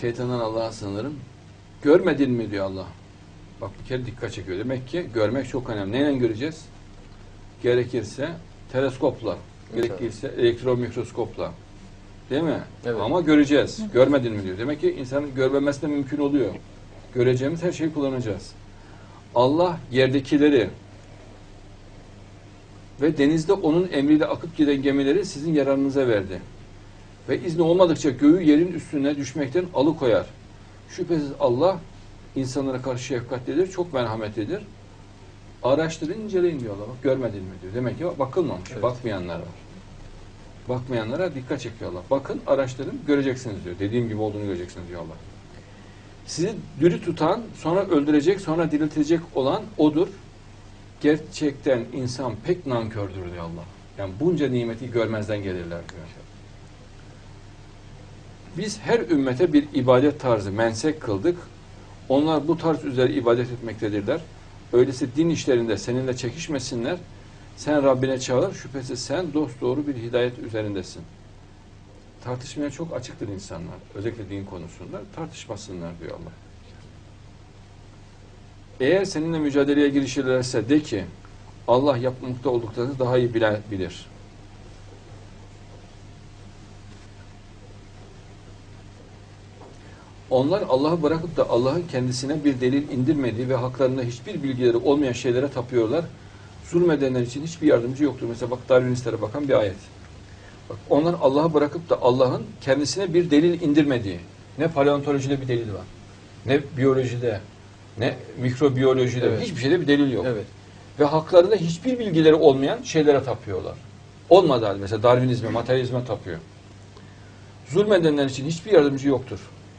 Şeytandan Allah'a sığınırım. Görmedin mi diyor Allah. Bak bir kere dikkat çekiyor. Demek ki görmek çok önemli. Neyle göreceğiz? Gerekirse teleskopla, gerekirse elektron mikroskopla. Değil mi? Evet. Ama göreceğiz. Görmedin mi diyor. Demek ki insanın görmemesi de mümkün oluyor. Göreceğimiz her şeyi kullanacağız. Allah yerdekileri ve denizde onun emriyle akıp giden gemileri sizin yararınıza verdi. Ve izni olmadıkça göğü yerin üstüne düşmekten alıkoyar. Şüphesiz Allah insanlara karşı şefkatlidir, çok merhametlidir. Araştırın, inceleyin diyor Allah. Bak, görmedin mi diyor. Demek ki bakılmamış, Evet. bakmayanlar var. Bakmayanlara dikkat çekiyor Allah. Bakın, araştırın, göreceksiniz diyor. Dediğim gibi olduğunu göreceksiniz diyor Allah. Sizi diri tutan, sonra öldürecek, sonra diriltecek olan O'dur. Gerçekten insan pek nankördür diyor Allah. Yani bunca nimeti görmezden gelirler diyor. Biz her ümmete bir ibadet tarzı mensek kıldık. Onlar bu tarz üzere ibadet etmektedirler. Öyleyse din işlerinde seninle çekişmesinler. Sen Rabbine çağır. Şüphesiz sen dosdoğru bir hidayet üzerindesin. Tartışmaya çok açıktır insanlar. Özellikle din konusunda. Tartışmasınlar diyor Allah. Eğer seninle mücadeleye girişirlerse de ki Allah yapmakta olduklarını daha iyi bilir. Onlar Allah'ı bırakıp da Allah'ın kendisine bir delil indirmediği ve haklarında hiçbir bilgileri olmayan şeylere tapıyorlar. Zulmedenler için hiçbir yardımcı yoktur. Mesela bak, Darwinistlere bakan bir ayet. Bak, onlar Allah'ı bırakıp da Allah'ın kendisine bir delil indirmediği, ne paleontolojide bir delil var, ne biyolojide, ne mikrobiyolojide, evet, hiçbir şeyde bir delil yok. Evet. Ve haklarında hiçbir bilgileri olmayan şeylere tapıyorlar. Olmadı halde mesela Darwinizme, materyalizme tapıyor. Zulmedenler için hiçbir yardımcı yoktur.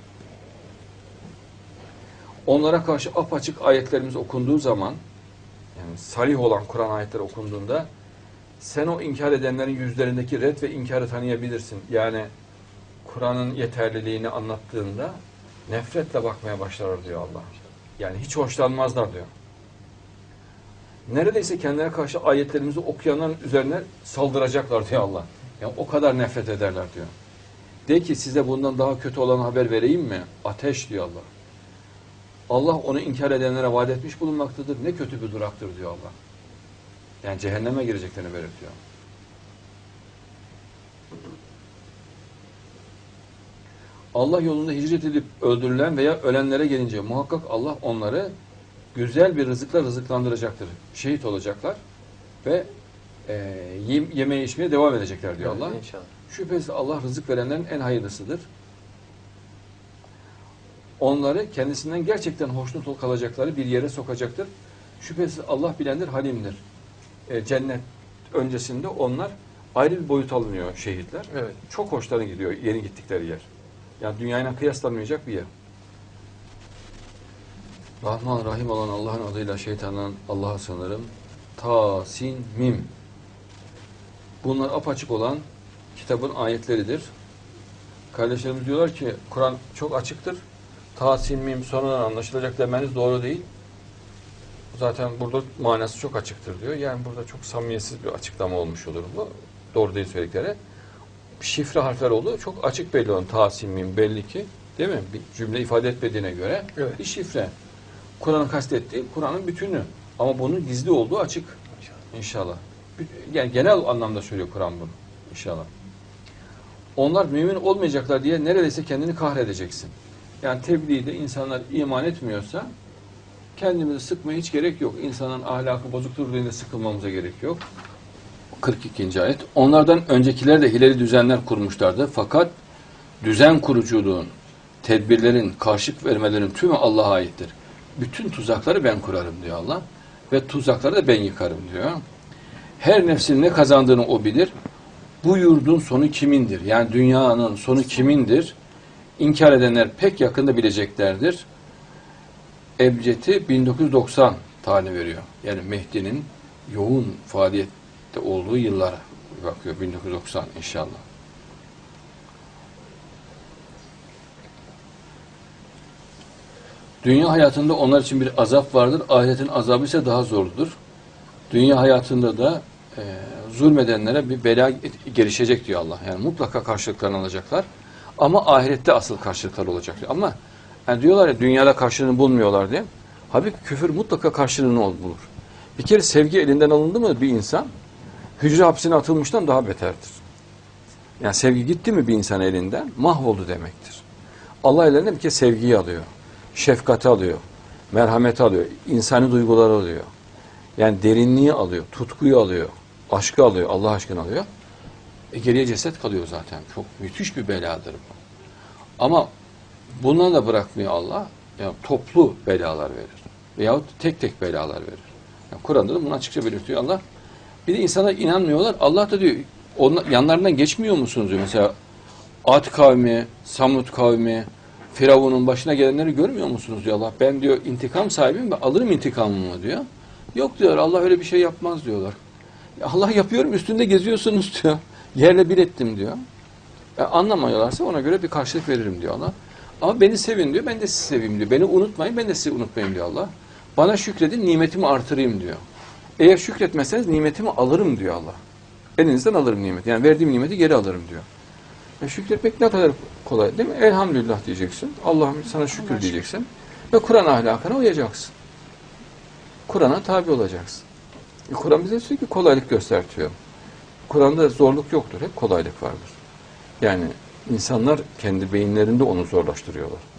Onlara karşı apaçık ayetlerimiz okunduğu zaman, yani salih olan Kur'an ayetleri okunduğunda, sen o inkar edenlerin yüzlerindeki red ve inkarı tanıyabilirsin. Yani Kur'an'ın yeterliliğini anlattığında nefretle bakmaya başlar diyor Allah. Yani hiç hoşlanmazlar diyor. Neredeyse kendilerine karşı ayetlerimizi okuyanların üzerine saldıracaklar diyor Allah. Yani o kadar nefret ederler diyor. De ki size bundan daha kötü olan haber vereyim mi? Ateş diyor Allah. Allah onu inkar edenlere vaat etmiş bulunmaktadır. Ne kötü bir duraktır diyor Allah. Yani cehenneme gireceklerini belirtiyor. Allah yolunda hicret edip öldürülen veya ölenlere gelince muhakkak Allah onları güzel bir rızıkla rızıklandıracaktır. Şehit olacaklar ve yemeye içmeye devam edecekler diyor Allah. İnşallah. Şüphesiz Allah rızık verenlerin en hayırlısıdır. Onları kendisinden gerçekten hoşnut kalacakları bir yere sokacaktır. Şüphesiz Allah bilendir, halimdir. Cennet öncesinde onlar ayrı bir boyut alınıyor şehitler. Evet. Çok hoşlarına gidiyor yeni gittikleri yer. Yani dünyayla kıyaslanmayacak bir yer. Rahman Rahim olan Allah'ın adıyla şeytandan Allah'a sığınırım. Ta, sin, mim. Bunlar apaçık olan kitabın ayetleridir. Kardeşlerimiz diyorlar ki Kur'an çok açıktır. Ta, sin, mim sonradan anlaşılacak demeniz doğru değil. Zaten burada manası çok açıktır diyor. Yani burada çok samimiyetsiz bir açıklama olmuş olur bu. Doğru değil söyledikleri. Şifre harfler olduğu çok açık belli olan. Ta, sin, mim belli ki, değil mi? Bir cümle ifade etmediğine göre evet, bir şifre. Kur'an'ın kastettiği Kur'an'ın bütünü. Ama bunun gizli olduğu açık. İnşallah. Yani genel anlamda söylüyor Kur'an bunu. İnşallah. Onlar mümin olmayacaklar diye neredeyse kendini kahredeceksin. Yani tebliğde insanlar iman etmiyorsa kendimizi sıkmaya hiç gerek yok. İnsanın ahlakı bozuktur diye sıkılmamıza gerek yok. 42. ayet. Onlardan öncekiler de hileli düzenler kurmuşlardı. Fakat düzen kuruculuğun, tedbirlerin, karşılık vermelerin tümü Allah'a aittir. Bütün tuzakları ben kurarım diyor Allah. Ve tuzakları da ben yıkarım diyor. Her nefsin ne kazandığını o bilir. Bu yurdun sonu kimindir? Yani dünyanın sonu kimindir? İnkar edenler pek yakında bileceklerdir. Ebced'i 1990 tarih veriyor. Yani Mehdi'nin yoğun faaliyette olduğu yıllara bakıyor. 1990 inşallah. Dünya hayatında onlar için bir azap vardır. Ahiretin azabı ise daha zordur. Dünya hayatında da zulmedenlere bir bela gelişecek diyor Allah. Yani mutlaka karşılıklarını alacaklar. Ama ahirette asıl karşılıklar olacak diyor. Ama yani diyorlar ya dünyada karşılığını bulmuyorlar diye. Halbuki küfür mutlaka karşılığını bulur. Bir kere sevgi elinden alındı mı bir insan hücre hapsine atılmıştan daha beterdir. Yani sevgi gitti mi bir insan elinden mahvoldu demektir. Allah elinden bir kere sevgiyi alıyor. Şefkati alıyor. Merhameti alıyor. İnsani duyguları alıyor. Yani derinliği alıyor. Tutkuyu alıyor. Aşkı alıyor. Allah aşkını alıyor. Geriye ceset kalıyor zaten. Çok müthiş bir beladır bu. Ama bundan da bırakmıyor Allah. Yani toplu belalar verir. Veyahut tek tek belalar verir. Yani Kur'an'da da bunu açıkça belirtiyor Allah. Bir de insana inanmıyorlar. Allah da diyor yanlarından geçmiyor musunuz diyor. Mesela Ad kavmi, Samud kavmi, Firavun'un başına gelenleri görmüyor musunuz diyor Allah. Ben diyor intikam sahibiyim ve alırım intikamımı diyor. Yok diyor Allah öyle bir şey yapmaz diyorlar. Allah yapıyorum üstünde geziyorsunuz diyor. Yerle bir ettim diyor. Anlamıyorlarsa ona göre bir karşılık veririm diyor Allah. Ama beni sevin diyor, ben de sizi seveyim diyor. Beni unutmayın, ben de sizi unutmayayım diyor Allah. Bana şükredin, nimetimi artırayım diyor. Eğer şükretmezseniz nimetimi alırım diyor Allah. Elinizden alırım nimeti. Yani verdiğim nimeti geri alırım diyor. Şükretmek ne kadar kolay değil mi? Elhamdülillah diyeceksin. Allah'ım sana şükür diyeceksin. Ve Kur'an ahlakına uyacaksın. Kur'an'a tabi olacaksın. Kur'an bize sürekli kolaylık göstertiyor. Kur'an'da zorluk yoktur. Hep kolaylık vardır. Yani insanlar kendi beyinlerinde onu zorlaştırıyorlar.